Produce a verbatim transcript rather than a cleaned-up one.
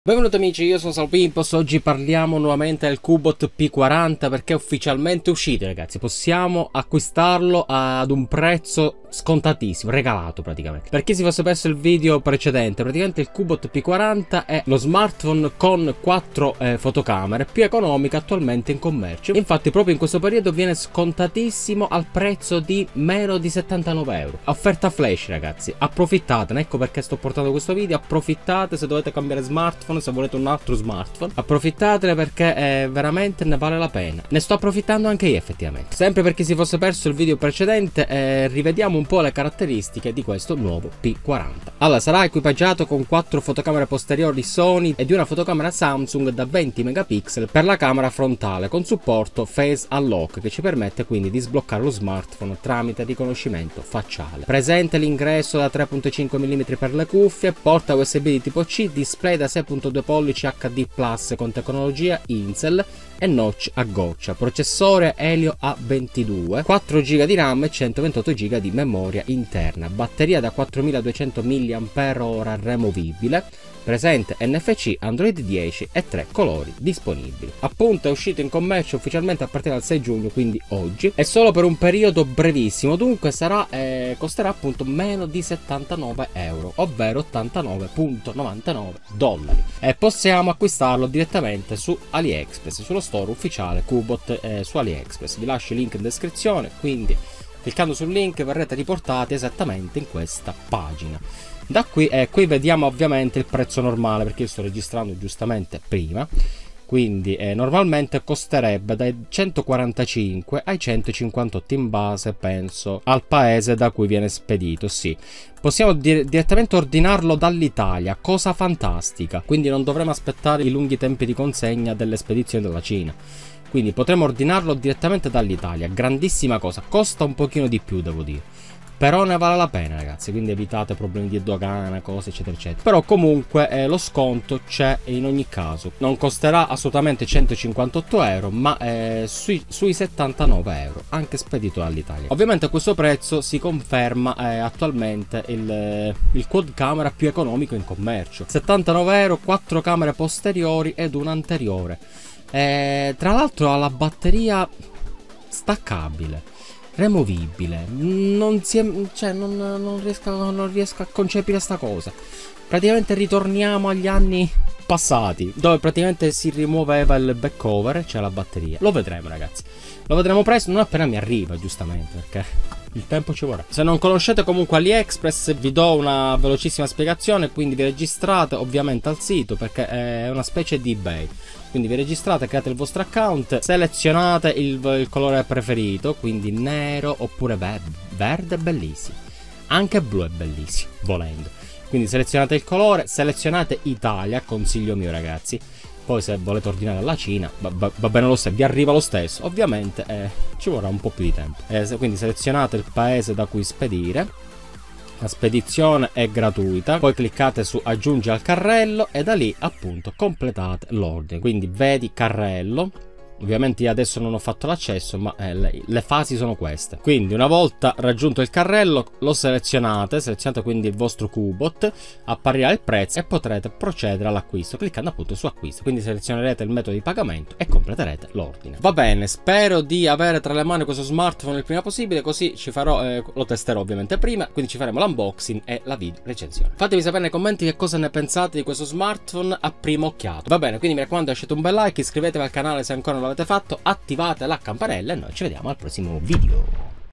Benvenuti amici, io sono Salpimpos. Oggi parliamo nuovamente del Cubot P quaranta perché è ufficialmente uscito, ragazzi. Possiamo acquistarlo ad un prezzo scontatissimo, regalato praticamente. Per chi si fosse perso il video precedente, praticamente il Cubot P quaranta è lo smartphone con quattro eh, fotocamere più economico attualmente in commercio. Infatti proprio in questo periodo viene scontatissimo al prezzo di meno di settantanove euro. Offerta flash, ragazzi, approfittatene. Ecco perché sto portando questo video. Approfittate se dovete cambiare smartphone, se volete un altro smartphone, approfittatene perché eh, veramente ne vale la pena. Ne sto approfittando anche io effettivamente. Sempre per chi si fosse perso il video precedente, eh, rivediamo un po' le caratteristiche di questo nuovo P quaranta. Allora, sarà equipaggiato con quattro fotocamere posteriori Sony e di una fotocamera Samsung da venti megapixel per la camera frontale, con supporto Face Unlock, che ci permette quindi di sbloccare lo smartphone tramite riconoscimento facciale. Presente l'ingresso da tre virgola cinque millimetri per le cuffie, porta U S B di tipo C, display da sei virgola due pollici H D plus con tecnologia Intel e notch a goccia, processore Helio A ventidue, quattro giga di RAM e centoventotto giga di memoria interna, batteria da quattromiladuecento milliamperi orari removibile, presente N F C, Android dieci e tre colori disponibili. Appunto è uscito in commercio ufficialmente a partire dal sei giugno, quindi oggi, e solo per un periodo brevissimo, dunque sarà eh, costerà appunto meno di settantanove euro, ovvero ottantanove virgola novantanove dollari, e possiamo acquistarlo direttamente su AliExpress, sullo store ufficiale Cubot eh, su AliExpress. Vi lascio il link in descrizione, quindi cliccando sul link verrete riportati esattamente in questa pagina. Da qui, eh, qui vediamo ovviamente il prezzo normale, perché io sto registrando giustamente prima, quindi eh, normalmente costerebbe dai centoquarantacinque ai centocinquantotto in base, penso, al paese da cui viene spedito. Sì, possiamo dir direttamente ordinarlo dall'Italia, cosa fantastica, quindi non dovremo aspettare i lunghi tempi di consegna delle spedizioni della Cina. Quindi potremo ordinarlo direttamente dall'Italia, grandissima cosa, costa un pochino di più, devo dire. Però ne vale la pena, ragazzi, quindi evitate problemi di dogana, cose eccetera eccetera. Però comunque eh, lo sconto c'è in ogni caso. Non costerà assolutamente centocinquantotto euro, ma eh, sui, sui settantanove euro, anche spedito dall'Italia. Ovviamente a questo prezzo si conferma eh, attualmente il, il quad camera più economico in commercio. settantanove euro, quattro camere posteriori ed una anteriore. Eh, tra l'altro ha la batteria staccabile, removibile. Non si è, cioè non, non, riesco, non riesco a concepire sta cosa. Praticamente ritorniamo agli anni passati, dove praticamente si rimuoveva il back cover, cioè la batteria. Lo vedremo, ragazzi, lo vedremo presto, non appena mi arriva, giustamente, perché il tempo ci vorrà. Se non conoscete comunque AliExpress, vi do una velocissima spiegazione. Quindi vi registrate ovviamente al sito, perché è una specie di eBay. Quindi vi registrate, create il vostro account, selezionate il, il colore preferito, quindi nero oppure verde. Verde è bellissimo, anche blu è bellissimo, volendo. Quindi selezionate il colore, selezionate Italia, consiglio mio, ragazzi. Poi se volete ordinare alla Cina va, va, va bene lo stesso, vi arriva lo stesso. Ovviamente eh, ci vorrà un po' più di tempo. Eh, se, quindi selezionate il paese da cui spedire. La spedizione è gratuita, poi cliccate su aggiungi al carrello e da lì appunto completate l'ordine. Quindi vedi carrello. Ovviamente io adesso non ho fatto l'accesso, ma eh, le, le fasi sono queste. Quindi una volta raggiunto il carrello lo selezionate, selezionate quindi il vostro Cubot, apparirà il prezzo e potrete procedere all'acquisto cliccando appunto su acquisto. Quindi selezionerete il metodo di pagamento e completerete l'ordine. Va bene, spero di avere tra le mani questo smartphone il prima possibile, così ci farò, eh, lo testerò ovviamente prima, quindi ci faremo l'unboxing e la video recensione. Fatemi sapere nei commenti che cosa ne pensate di questo smartphone a prima occhiato. Va bene, quindi mi raccomando, lasciate un bel like, iscrivetevi al canale se ancora non l'avete fatto, attivate la campanella e noi ci vediamo al prossimo video.